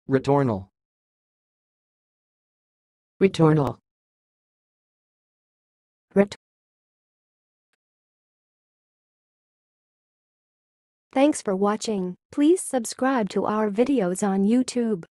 ritornel, ritornel, rit. Thanks for watching. Please subscribe to our videos on YouTube.